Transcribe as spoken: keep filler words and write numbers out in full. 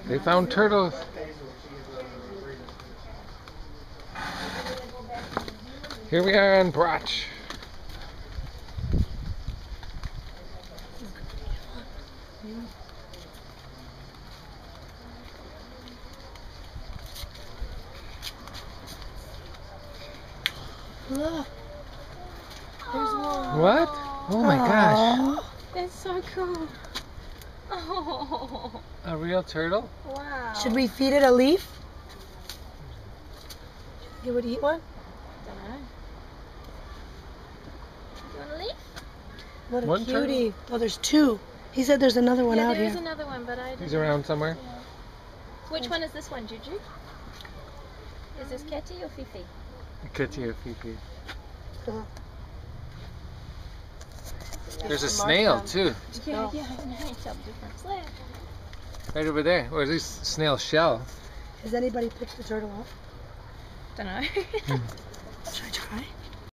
They found turtles. Here we are on Brach. Look. There's one. What? Oh my gosh. That's so cool. Oh. A real turtle? Wow. Should we feed it a leaf? You would eat one? Don't know. Do you want a leaf? What a One cutie. Oh, there's two. He said there's another one yeah, out there here. is another one, but I don't He's know. around somewhere. Yeah. Which one is this one, Juju? Is this Katie or Fifi? Kitty or Fifi. Uh-huh. There's a Mark snail them. too. Yeah, No. yeah, I know. Tell the difference. Right over there. Or at least snail shell. Has anybody picked the turtle up? Don't know. Should I try?